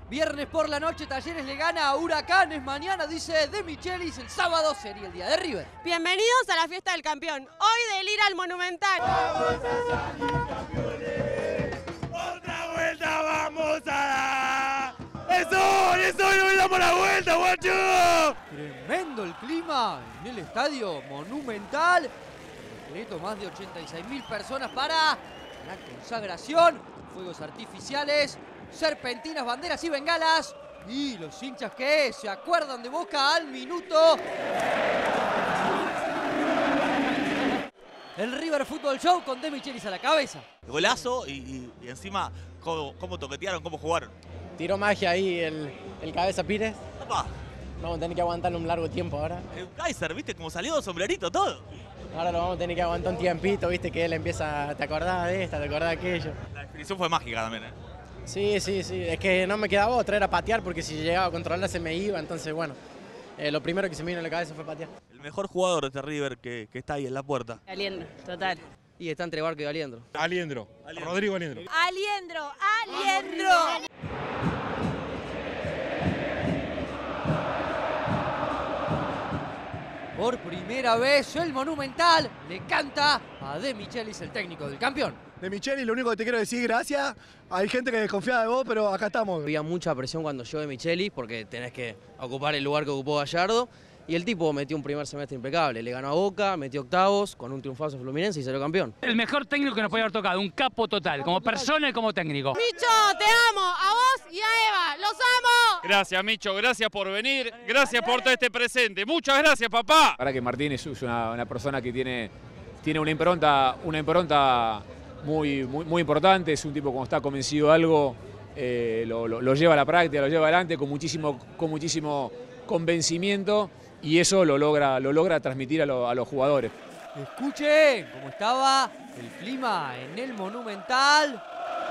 Viernes por la noche, Talleres le gana a Huracanes. Mañana, dice De Michelis, el sábado sería el día de River. Bienvenidos a la fiesta del campeón. Hoy del ir al Monumental. ¡Vamos a salir campeones! ¡Otra vuelta vamos a dar! ¡Eso! ¡No le damos la vuelta, guacho! Tremendo el clima en el estadio Monumental. Completo, más de 86.000 personas para la consagración. Fuegos artificiales, serpentinas, banderas y bengalas. Y los hinchas que se acuerdan de Boca al minuto. El River Fútbol Show con De Michelis a la cabeza. Golazo y encima cómo toquetearon, cómo jugaron. Tiró magia ahí el cabeza Pires. Opa, Vamos a tener que aguantarlo un largo tiempo ahora. el Kaiser, ¿viste? Como salió sombrerito todo. Ahora lo vamos a tener que aguantar un tiempito, viste, que él empieza, te acordás de esta, te acordás de aquello. La definición fue mágica también, ¿eh? Sí, es que no me quedaba otra, era patear, porque si llegaba a controlar se me iba, entonces bueno, lo primero que se me vino en la cabeza fue patear. El mejor jugador de este River que está ahí en la puerta. Aliendro, total. Y está entre Barco y Aliendro. Aliendro. Rodrigo Aliendro. Aliendro. Por primera vez el Monumental le canta a De Michelis, el técnico del campeón. De Michelis, lo único que te quiero decir, gracias. Hay gente que desconfía de vos, pero acá estamos. Había mucha presión cuando llegó De Michelis porque tenés que ocupar el lugar que ocupó Gallardo. Y el tipo metió un primer semestre impecable. Le ganó a Boca, metió octavos con un triunfazo Fluminense y salió campeón. El mejor técnico que nos puede haber tocado, un capo total, como persona y como técnico. Micho, te amo, a vos y a Eva, los amo. Gracias, Micho, gracias por venir, gracias por todo este presente. Muchas gracias, papá. Para que Martín es una persona que tiene una impronta muy importante, es un tipo cuando está convencido de algo, lo lleva a la práctica, lo lleva adelante con muchísimo convencimiento y eso lo logra transmitir a los jugadores. Escuchen cómo estaba el clima en el Monumental.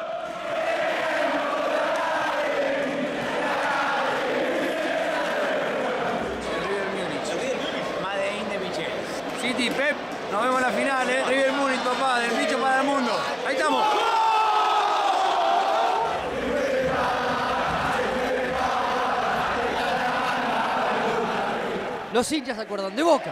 Madein de Michelis. City, Pep, nos vemos en la final, River Múnich, papá, del bicho para el mundo. Ahí estamos. Los hinchas se acuerdan de Boca.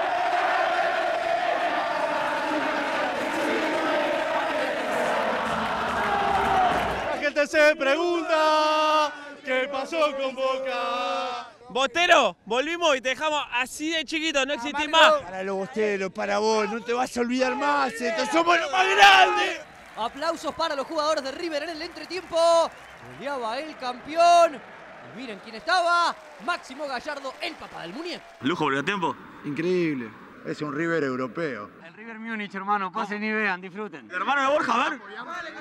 La gente se pregunta qué pasó con Boca. Bostero, volvimos y te dejamos así de chiquito, no existís más. Para los bosteros, para vos, no te vas a olvidar más, somos los más grandes. Aplausos para los jugadores de River en el entretiempo. Goleaba el campeón. Y miren quién estaba. Máximo Gallardo, el papá del muñeco. Lujo por el tiempo. Increíble, es un River europeo. El River Múnich, hermano, pasen y vean, disfruten. ¿El hermano de Borja, a ver?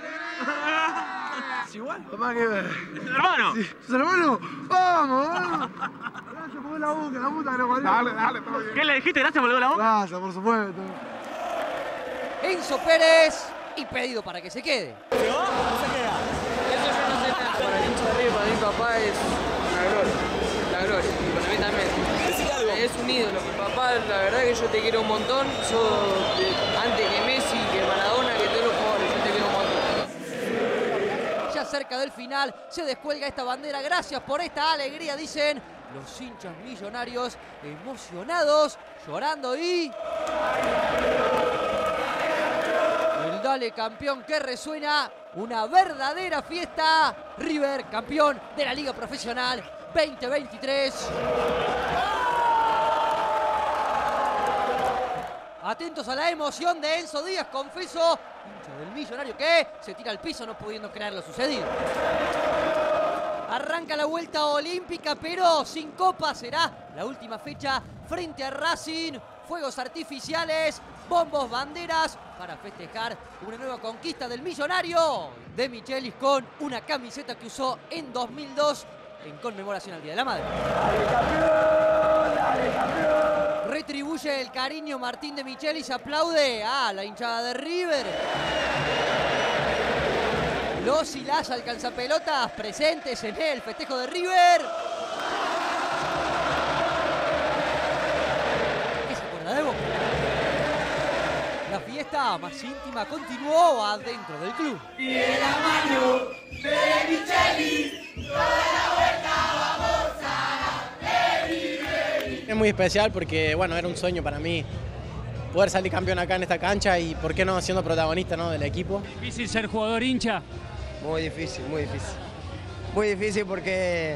Es igual. Papá, que ver. ¿Es el hermano? Sí. ¿Es hermano? ¡Vamos! Gracias por la boca, la puta que lo parió. Dale, todo bien. ¿Qué le dijiste? Gracias por la boca. Gracias, por supuesto. Enzo Pérez y pedido para que se quede. Para el hincha de River, para mi papá es la gloria, y para mí también. Es un ídolo, mi papá, la verdad que yo te quiero un montón, antes que Messi, que Maradona, que todos los jugadores, yo te quiero un montón. Ya cerca del final se descuelga esta bandera. Gracias por esta alegría, dicen los hinchas millonarios, emocionados, llorando y... el Dale Campeón que resuena, una verdadera fiesta. River, campeón de la Liga Profesional 2023. Atentos a la emoción de Enzo Díaz, confeso, hincha del Millonario que se tira al piso no pudiendo creer lo sucedido. Arranca la vuelta olímpica, pero sin copa. Será la última fecha frente a Racing. Fuegos artificiales, bombos, banderas para festejar una nueva conquista del Millonario. De Michelis con una camiseta que usó en 2002 en conmemoración al Día de la Madre. ¡Dale, campeón! ¡Dale, campeón! Retribuye el cariño Martín De Michelis, aplaude a la hinchada de River. Los y las alcanzapelotas presentes en el festejo de River. ¿Qué se acuerda de Boca? La fiesta más íntima continuó adentro del club. Y de la mano de Michelis, Es muy especial porque, bueno, era un sueño para mí poder salir campeón acá en esta cancha y, ¿por qué no, siendo protagonista, ¿no?, del equipo? ¿Difícil ser jugador hincha? Muy difícil, muy difícil. Muy difícil porque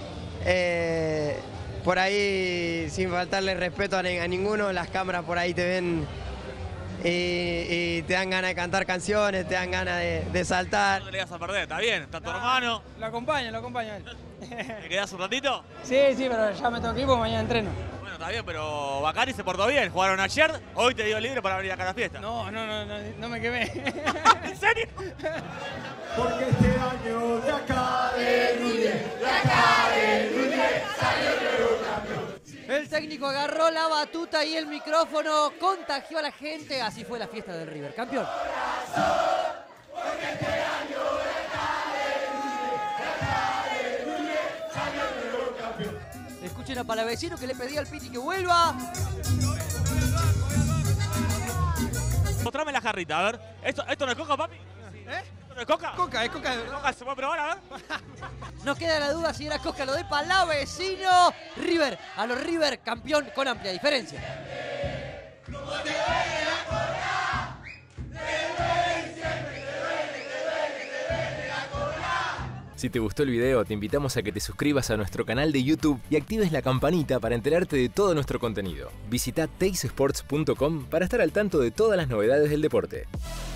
por ahí, sin faltarle respeto a ninguno, las cámaras por ahí te ven y te dan ganas de cantar canciones, te dan ganas de saltar. No te le vas a perder, está bien, está tu hermano. Lo acompaño a él. ¿Te quedás un ratito? Sí, pero ya me tengo que ir porque mañana entreno. Bueno, está bien, pero Bacari se portó bien. Jugaron ayer, hoy te dio libre para venir acá a la fiesta. No me quemé. ¿En serio? Porque este año de acá de Núñez salió el nuevo campeón. El técnico agarró la batuta y el micrófono, contagió a la gente, así fue la fiesta del River, campeón. Escuchen a Palavecino que le pedía al Piti que vuelva. Mostrame la jarrita, a ver. ¿Esto no es coca, papi? ¿Esto no es coca? Es coca. ¿Se puede probar, a ver? No queda la duda si era Coca lo de Palavecino. River, a los River, campeón con amplia diferencia. Si te gustó el video, te invitamos a que te suscribas a nuestro canal de YouTube y actives la campanita para enterarte de todo nuestro contenido. Visita teisports.com para estar al tanto de todas las novedades del deporte.